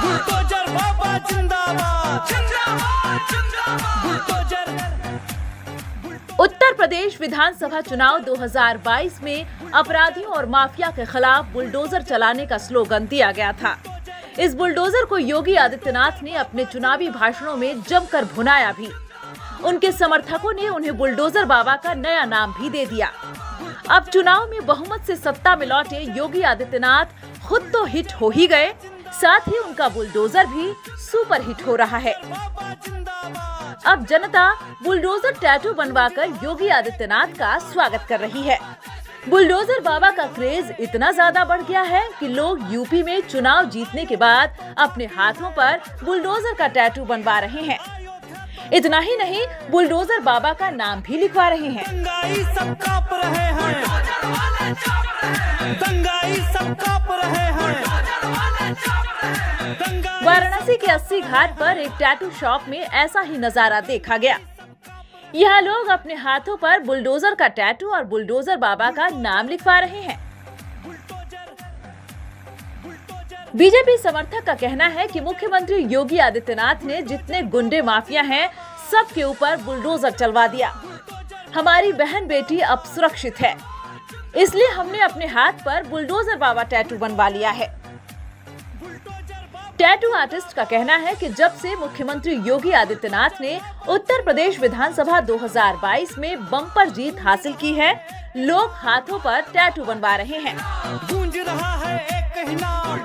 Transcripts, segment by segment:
Bulldozer बाबा जिंदाबाद, जिंदाबाद, जिंदाबाद। बुलडोजर। उत्तर प्रदेश विधानसभा चुनाव 2022 में अपराधियों और माफिया के खिलाफ बुलडोजर चलाने का स्लोगन दिया गया था। इस बुलडोजर को योगी आदित्यनाथ ने अपने चुनावी भाषणों में जमकर भुनाया भी। उनके समर्थकों ने उन्हें बुलडोजर बाबा का नया नाम भी दे दिया। अब चुनाव में बहुमत से सत्ता में लौटे योगी आदित्यनाथ खुद तो हिट हो ही गए, साथ ही उनका बुलडोजर भी सुपर हिट हो रहा है। अब जनता बुलडोजर टैटू बनवाकर योगी आदित्यनाथ का स्वागत कर रही है। बुलडोजर बाबा का क्रेज इतना ज्यादा बढ़ गया है कि लोग यूपी में चुनाव जीतने के बाद अपने हाथों पर बुलडोजर का टैटू बनवा रहे हैं। इतना ही नहीं, बुलडोजर बाबा का नाम भी लिखवा रहे हैं। दंगाई सब कांप रहे हैं, दंगाई सब कांप रहे हैं। वाराणसी के 80 घाट पर एक टैटू शॉप में ऐसा ही नजारा देखा गया। यहाँ लोग अपने हाथों पर बुलडोजर का टैटू और बुलडोजर बाबा का नाम लिखवा रहे हैं। बीजेपी समर्थक का कहना है कि मुख्यमंत्री योगी आदित्यनाथ ने जितने गुंडे माफिया हैं, सबके ऊपर बुलडोजर चलवा दिया। हमारी बहन बेटी अब सुरक्षित है, इसलिए हमने अपने हाथ पर बुलडोजर बाबा टैटू बनवा लिया है। टैटू आर्टिस्ट का कहना है कि जब से मुख्यमंत्री योगी आदित्यनाथ ने उत्तर प्रदेश विधानसभा 2022 में बम्पर जीत हासिल की है, लोग हाथों पर टैटू बनवा रहे हैं। गूंज रहा है एक ही नाम,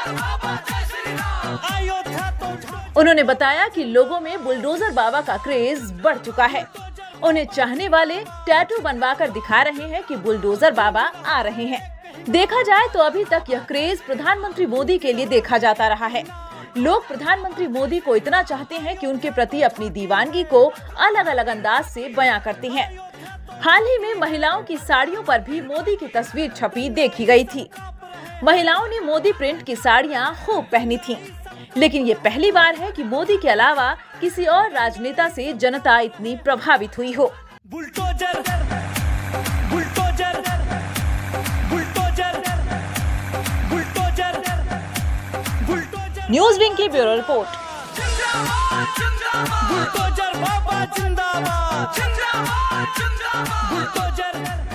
अयोध्या तो। उन्होंने बताया कि लोगों में बुलडोजर बाबा का क्रेज बढ़ चुका है। उन्हें चाहने वाले टैटू बनवाकर दिखा रहे हैं कि बुलडोजर बाबा आ रहे हैं। देखा जाए तो अभी तक यह क्रेज प्रधानमंत्री मोदी के लिए देखा जाता रहा है। लोग प्रधानमंत्री मोदी को इतना चाहते हैं कि उनके प्रति अपनी दीवानगी को अलग अलग अंदाज से बयां करते हैं। हाल ही में महिलाओं की साड़ियों पर भी मोदी की तस्वीर छपी देखी गई थी। महिलाओं ने मोदी प्रिंट की साड़ियां खूब पहनी थीं। लेकिन ये पहली बार है कि मोदी के अलावा किसी और राजनेता से जनता इतनी प्रभावित हुई हो। Bulldozer, bulldozer, bulldozer, bulldozer, bulldozer. News wing की ब्यूरो रिपोर्ट। बुलडोजर बाबा जिंदाबाद, जिंदाबाद, जिंदाबाद। बुलडोजर।